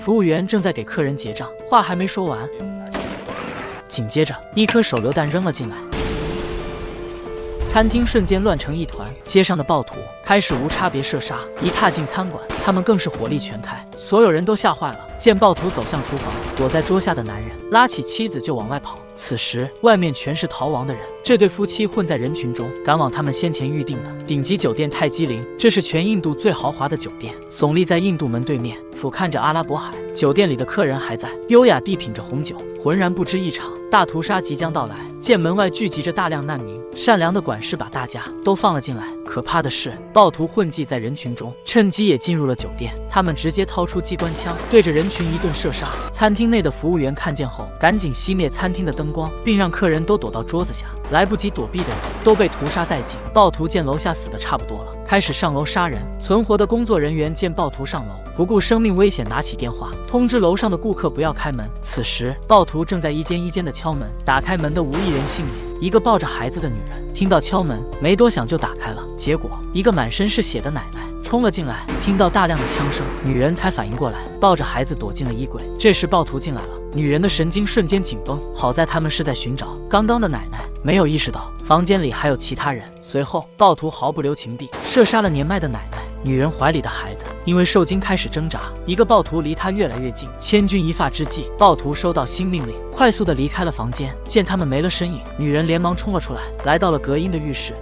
服务员正在给客人结账，话还没说完，紧接着一颗手榴弹扔了进来。 餐厅瞬间乱成一团，街上的暴徒开始无差别射杀。一踏进餐馆，他们更是火力全开，所有人都吓坏了。见暴徒走向厨房，躲在桌下的男人拉起妻子就往外跑。此时，外面全是逃亡的人。这对夫妻混在人群中，赶往他们先前预定的顶级酒店泰姬陵。这是全印度最豪华的酒店，耸立在印度门对面，俯瞰着阿拉伯海。酒店里的客人还在优雅地品着红酒，浑然不知一场大屠杀即将到来。见门外聚集着大量难民，善良的管事把大家都放了进来。可怕的是，暴徒混迹在人群中，趁机也进入了酒店。他们直接掏出机关枪，对着人群一顿射杀。餐厅内的服务员看见后，赶紧熄灭餐厅的灯光，并让客人都躲到桌子下。来不及躲避的人都被屠杀殆尽。暴徒见楼下死的差不多了，开始上楼杀人。存活的工作人员见暴徒上楼，不顾生命危险，拿起电话通知楼上的顾客不要开门。此时，暴徒正在一间一间的敲门，打开门的无一人幸免。一个抱着孩子的女人听到敲门，没多想就打开了，结果一个满身是血的奶奶冲了进来，听到大量的枪声，女人才反应过来，抱着孩子躲进了衣柜。这时暴徒进来了，女人的神经瞬间紧绷，好在他们是在寻找刚刚的奶奶，没有意识到房间里还有其他人。随后暴徒毫不留情地射杀了年迈的奶奶。女人怀里的孩子因为受惊开始挣扎，一个暴徒离她越来越近，千钧一发之际，暴徒收到新命令，快速地离开了房间。见他们没了身影，女人连忙冲了出来，来到了隔音的浴室，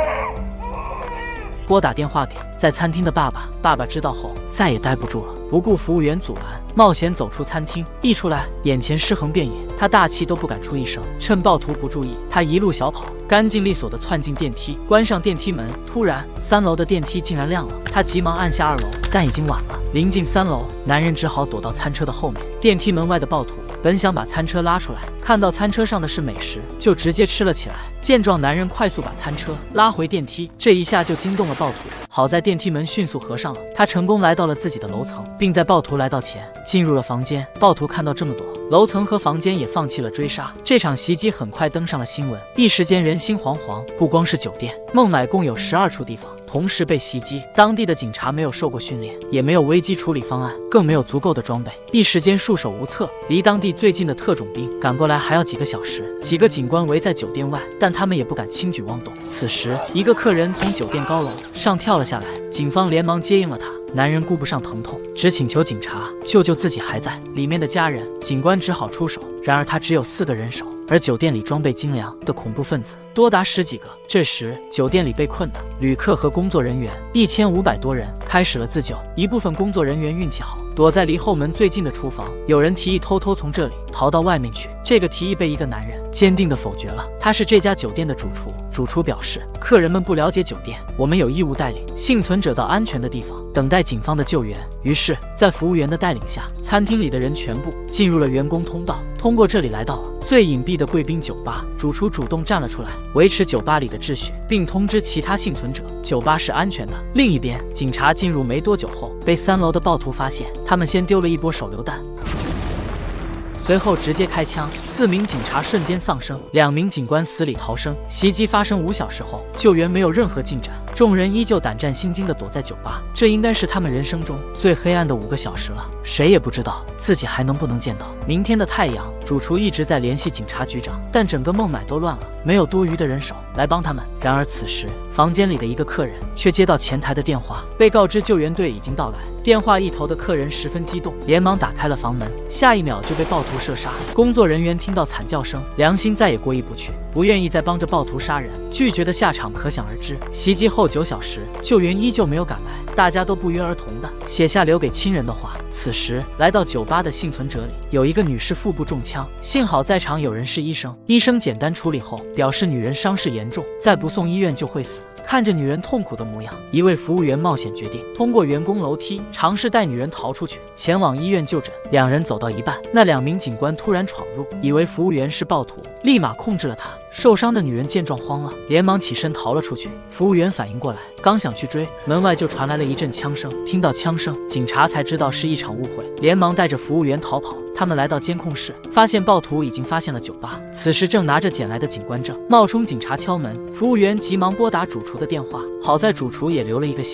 拨打电话给在餐厅的爸爸。爸爸知道后再也待不住了，不顾服务员阻拦，冒险走出餐厅。一出来，眼前尸横遍野，他大气都不敢出一声。趁暴徒不注意，他一路小跑，干净利索地窜进电梯，关上电梯门。突然，3楼的电梯竟然亮了，他急忙按下2楼，但已经晚了。临近3楼，男人只好躲到餐车的后面。电梯门外的暴徒本想把餐车拉出来，看到餐车上的是美食，就直接吃了起来。见状，男人快速把餐车拉回电梯，这一下就惊动了暴徒。好在电梯门迅速合上了，他成功来到了自己的楼层，并在暴徒来到前进入了房间。暴徒看到这么多，楼层和房间也放弃了追杀。这场袭击很快登上了新闻，一时间人心惶惶。不光是酒店，孟买共有12处地方同时被袭击，当地的警察没有受过训练，也没有危机处理方案，更没有足够的装备，一时间束手无策。离当地最近的特种兵赶过来还要几个小时。几个警官围在酒店外，但他们也不敢轻举妄动。此时，一个客人从酒店高楼上跳了下来，警方连忙接应了他。男人顾不上疼痛，只请求警察救救自己还在里面的家人。警官只好出手，然而他只有4个人手，而酒店里装备精良的恐怖分子多达10几个。这时，酒店里被困的旅客和工作人员1500多人开始了自救。一部分工作人员运气好，躲在离后门最近的厨房。有人提议偷偷从这里逃到外面去，这个提议被一个男人坚定地否决了。他是这家酒店的主厨。主厨表示，客人们不了解酒店，我们有义务带领幸存者到安全的地方，等待警方的救援。于是，在服务员的带领下，餐厅里的人全部进入了员工通道，通过这里来到了最隐蔽的贵宾酒吧。主厨主动站了出来，维持酒吧里的秩序，并通知其他幸存者，酒吧是安全的。另一边，警察进入没多久后，被3楼的暴徒发现，他们先丢了一波手榴弹，随后直接开枪，4名警察瞬间丧生，2名警官死里逃生。袭击发生5小时后，救援没有任何进展，众人依旧胆战心惊地躲在酒吧。这应该是他们人生中最黑暗的5个小时了，谁也不知道自己还能不能见到明天的太阳。主厨一直在联系警察局长，但整个孟买都乱了，没有多余的人手来帮他们。然而此时，房间里的一个客人却接到前台的电话，被告知救援队已经到来。电话一头的客人十分激动，连忙打开了房门，下一秒就被暴徒射杀。工作人员听到惨叫声，良心再也过意不去，不愿意再帮着暴徒杀人，拒绝的下场可想而知。袭击后9小时，救援依旧没有赶来，大家都不约而同的写下留给亲人的话。此时来到酒吧的幸存者里，有一个女士腹部中枪，幸好在场有人是医生，医生简单处理后表示女人伤势严重，再不送医院就会死。看着女人痛苦的模样，一位服务员冒险决定通过员工楼梯尝试带女人逃出去，前往医院就诊。2人走到一半，那2名警官突然闯入，以为服务员是暴徒，立马控制了他。受伤的女人见状慌了，连忙起身逃了出去。服务员反应过来，刚想去追，门外就传来了一阵枪声。听到枪声，警察才知道是一场误会，连忙带着服务员逃跑。他们来到监控室，发现暴徒已经发现了酒吧，此时正拿着捡来的警官证冒充警察敲门。服务员急忙拨打主厨的电话，好在主厨也留了一个心眼，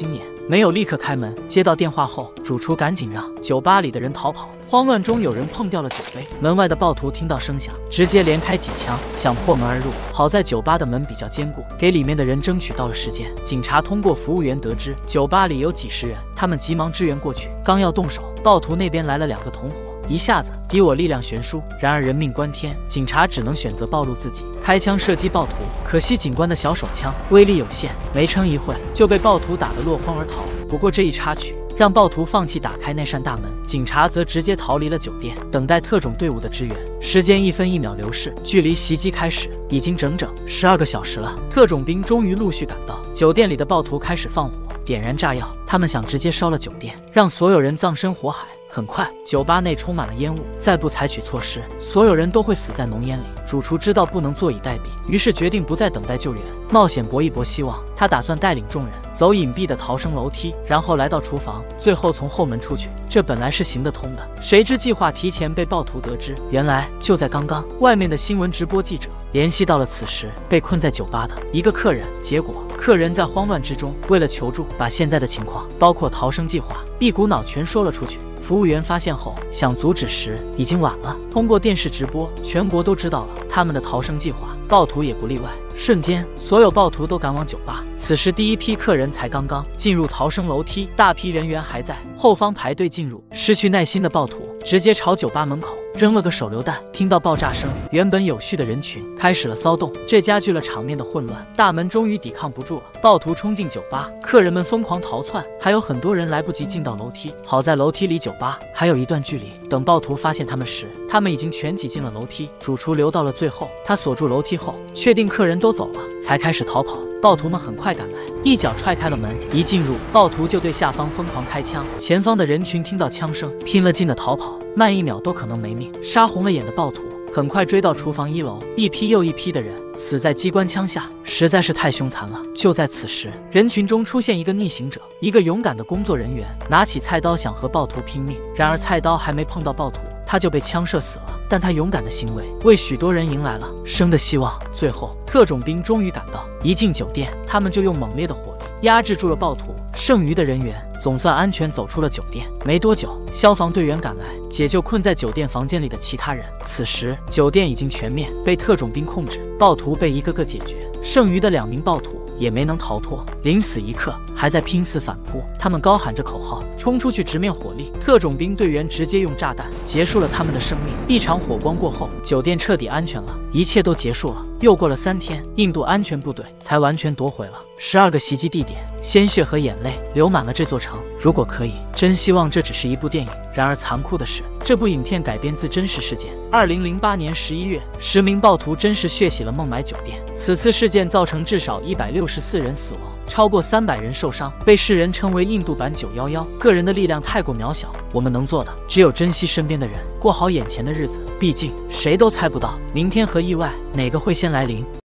没有立刻开门。接到电话后，主厨赶紧让酒吧里的人逃跑。慌乱中，有人碰掉了酒杯。门外的暴徒听到声响，直接连开几枪，想破门而入。好在酒吧的门比较坚固，给里面的人争取到了时间。警察通过服务员得知酒吧里有几十人，他们急忙支援过去。刚要动手，暴徒那边来了2个同伙。一下子敌我力量悬殊，然而人命关天，警察只能选择暴露自己，开枪射击暴徒。可惜警官的小手枪威力有限，没撑一会就被暴徒打得落荒而逃。不过这一插曲让暴徒放弃打开那扇大门，警察则直接逃离了酒店，等待特种队伍的支援。时间1分1秒流逝，距离袭击开始已经整整12个小时了。特种兵终于陆续赶到，酒店里的暴徒开始放火，点燃炸药，他们想直接烧了酒店，让所有人葬身火海。很快，酒吧内充满了烟雾，再不采取措施，所有人都会死在浓烟里。主厨知道不能坐以待毙，于是决定不再等待救援，冒险搏一搏希望。他打算带领众人走隐蔽的逃生楼梯，然后来到厨房，最后从后门出去。这本来是行得通的，谁知计划提前被暴徒得知。原来就在刚刚，外面的新闻直播记者联系到了此时被困在酒吧的一个客人，结果客人在慌乱之中，为了求助，把现在的情况，包括逃生计划，一股脑全说了出去。服务员发现后想阻止时已经晚了。通过电视直播，全国都知道了他们的逃生计划，暴徒也不例外。瞬间，所有暴徒都赶往酒吧。此时，第一批客人才刚刚进入逃生楼梯，大批人员还在后方排队进入。失去耐心的暴徒直接朝酒吧门口扔了个手榴弹。听到爆炸声，原本有序的人群开始了骚动，这加剧了场面的混乱。大门终于抵抗不住了，暴徒冲进酒吧，客人们疯狂逃窜，还有很多人来不及进到楼梯。好在楼梯离酒吧还有一段距离，等暴徒发现他们时，他们已经全挤进了楼梯。主厨留到了最后，他锁住楼梯后，确定客人都走了，才开始逃跑。暴徒们很快赶来，一脚踹开了门，一进入，暴徒就对下方疯狂开枪。前方的人群听到枪声，拼了劲的逃跑，慢1秒都可能没命。杀红了眼的暴徒很快追到厨房1楼，一批又一批的人死在机关枪下，实在是太凶残了。就在此时，人群中出现一个逆行者，一个勇敢的工作人员，拿起菜刀想和暴徒拼命，然而菜刀还没碰到暴徒，他就被枪射死了。但他勇敢的行为为许多人迎来了生的希望。最后，特种兵终于赶到，一进酒店，他们就用猛烈的火力压制住了暴徒，剩余的人员总算安全走出了酒店。没多久，消防队员赶来解救困在酒店房间里的其他人。此时，酒店已经全面被特种兵控制，暴徒被一个个解决，剩余的2名暴徒也没能逃脱，临死一刻还在拼死反扑。他们高喊着口号，冲出去直面火力。特种兵队员直接用炸弹结束了他们的生命。一场火光过后，酒店彻底安全了，一切都结束了。又过了3天，印度安全部队才完全夺回了12个袭击地点，鲜血和眼泪流满了这座城。如果可以，真希望这只是一部电影。然而残酷的是，这部影片改编自真实事件。2008年11月，10名暴徒真实血洗了孟买酒店。此次事件造成至少164人死亡，超过300人受伤，被世人称为印度版911。个人的力量太过渺小，我们能做的只有珍惜身边的人，过好眼前的日子。毕竟谁都猜不到明天和意外哪个会先来临。